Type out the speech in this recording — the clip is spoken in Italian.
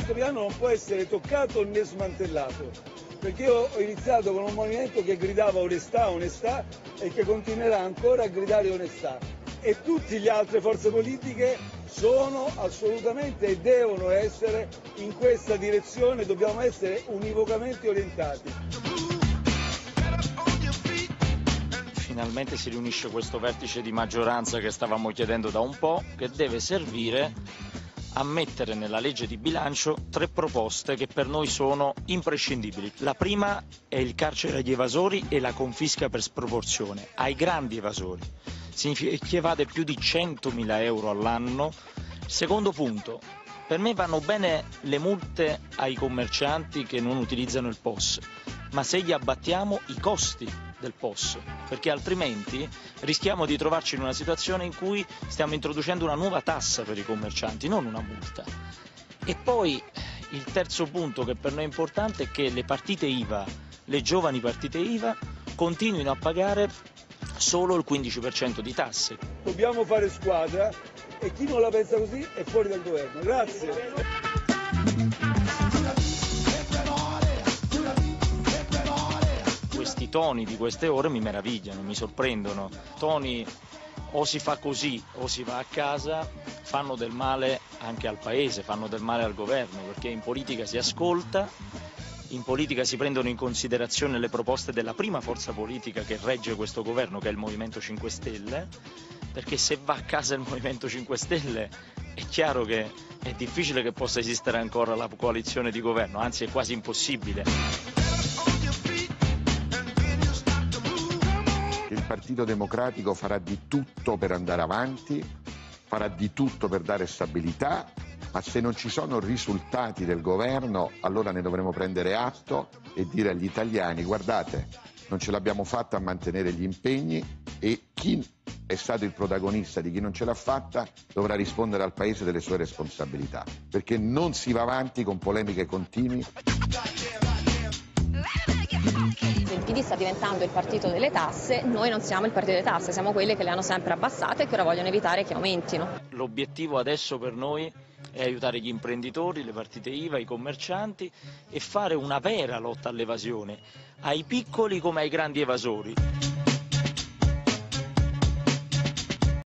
questo piano non può essere toccato né smantellato, perché io ho iniziato con un movimento che gridava onestà, onestà e che continuerà ancora a gridare onestà, e tutte le altre forze politiche sono assolutamente e devono essere in questa direzione, dobbiamo essere univocamente orientati. Finalmente si riunisce questo vertice di maggioranza che stavamo chiedendo da un po', che deve servire a mettere nella legge di bilancio 3 proposte che per noi sono imprescindibili. La prima è il carcere agli evasori e la confisca per sproporzione ai grandi evasori. Significa che evade più di 100.000 euro all'anno. Secondo punto, per me vanno bene le multe ai commercianti che non utilizzano il POS, ma se gli abbattiamo i costi del POS, perché altrimenti rischiamo di trovarci in una situazione in cui stiamo introducendo una nuova tassa per i commercianti, non una multa. E poi il terzo punto che per noi è importante è che le partite IVA, le giovani partite IVA, continuino a pagare solo il 15% di tasse. Dobbiamo fare squadra e chi non la pensa così è fuori dal governo. Grazie. Questi toni di queste ore mi meravigliano, mi sorprendono. Toni o si fa così o si va a casa, fanno del male anche al paese, fanno del male al governo, perché in politica si ascolta, in politica si prendono in considerazione le proposte della prima forza politica che regge questo governo, che è il Movimento 5 Stelle, perché se va a casa il Movimento 5 Stelle è chiaro che è difficile che possa esistere ancora la coalizione di governo, anzi è quasi impossibile. Il Partito Democratico farà di tutto per andare avanti, farà di tutto per dare stabilità, ma se non ci sono risultati del governo allora ne dovremo prendere atto e dire agli italiani: guardate, non ce l'abbiamo fatta a mantenere gli impegni e chi è stato il protagonista di chi non ce l'ha fatta dovrà rispondere al Paese delle sue responsabilità, perché non si va avanti con polemiche continue. Il PD sta diventando il partito delle tasse, noi non siamo il partito delle tasse, siamo quelli che le hanno sempre abbassate e che ora vogliono evitare che aumentino. L'obiettivo adesso per noi è aiutare gli imprenditori, le partite IVA, i commercianti e fare una vera lotta all'evasione, ai piccoli come ai grandi evasori.